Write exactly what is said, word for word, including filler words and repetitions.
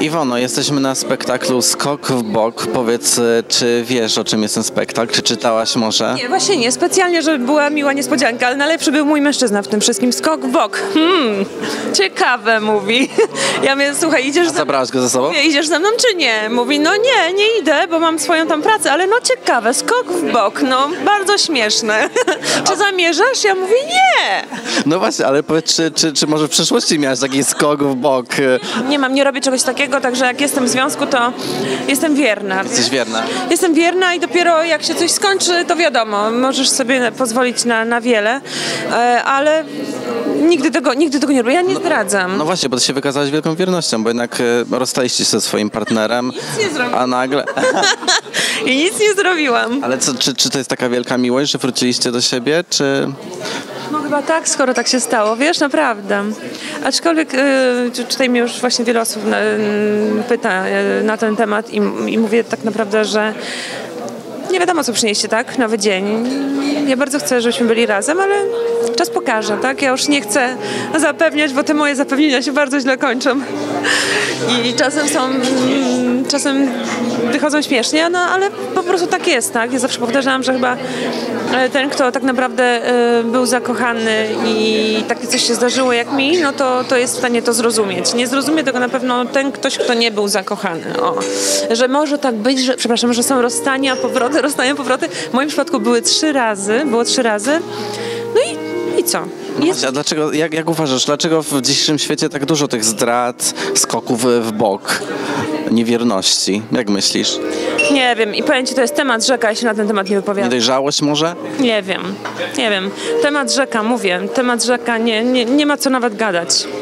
Iwono, jesteśmy na spektaklu Skok w bok. Powiedz, czy wiesz, o czym jest ten spektakl? Czy czytałaś może? Nie, właśnie nie. Specjalnie, żeby była miła niespodzianka, ale najlepszy był mój mężczyzna w tym wszystkim. Skok w bok. Hmm, ciekawe, mówi. Ja mówię, słuchaj, idziesz A ze zabrałaś go ze sobą? Mówię, idziesz ze mną czy nie? Mówi, no nie, nie idę, bo mam swoją tam pracę, ale no ciekawe, skok w bok, no bardzo śmieszne. Czy zamierzasz? Ja mówię, nie. No właśnie, ale powiedz, czy, czy, czy może w przyszłości miałaś taki skok w bok? Nie mam, nie robię czegoś takiego, także jak jestem w związku, to jestem wierna. Jesteś wierna? Jestem wierna i dopiero jak się coś skończy, to wiadomo, możesz sobie pozwolić na, na wiele, e, ale nigdy tego, nigdy tego nie robię, ja nie zdradzam. No właśnie, bo ty się wykazałaś wielką wiernością, bo jednak e, rozstaliście się ze swoim partnerem, Nic nie zrobiłam. a nagle... I nic nie zrobiłam. Ale co, czy, czy to jest taka wielka miłość, że wróciliście do siebie, czy... No chyba tak, skoro tak się stało, wiesz, naprawdę. Aczkolwiek y, tutaj mnie już właśnie wiele osób na, y, pyta y, na ten temat i, i mówię tak naprawdę, że nie wiadomo, co przyniesie, tak? Nowy dzień. Ja bardzo chcę, żebyśmy byli razem, ale czas pokaże, tak? Ja już nie chcę zapewniać, bo te moje zapewnienia się bardzo źle kończą. I czasem są... Czasem wychodzą śmiesznie, no ale po prostu tak jest, tak? Ja zawsze powtarzałam, że chyba ten, kto tak naprawdę był zakochany i takie coś się zdarzyło jak mi, no to, to jest w stanie to zrozumieć. Nie zrozumie tego na pewno ten ktoś, kto nie był zakochany. O. Że może tak być, że, przepraszam, że są rozstania, powroty, rozstania, powroty. W moim przypadku były trzy razy, było trzy razy. No i, i co? No właśnie, a dlaczego, jak, jak uważasz, dlaczego w dzisiejszym świecie tak dużo tych zdrad, skoków w bok, niewierności? Jak myślisz? Nie wiem i powiem ci, to jest temat rzeka, ja się na ten temat nie wypowiadam. Niedojrzałość może? Nie wiem, nie wiem. Temat rzeka, mówię, temat rzeka, nie, nie, nie ma co nawet gadać.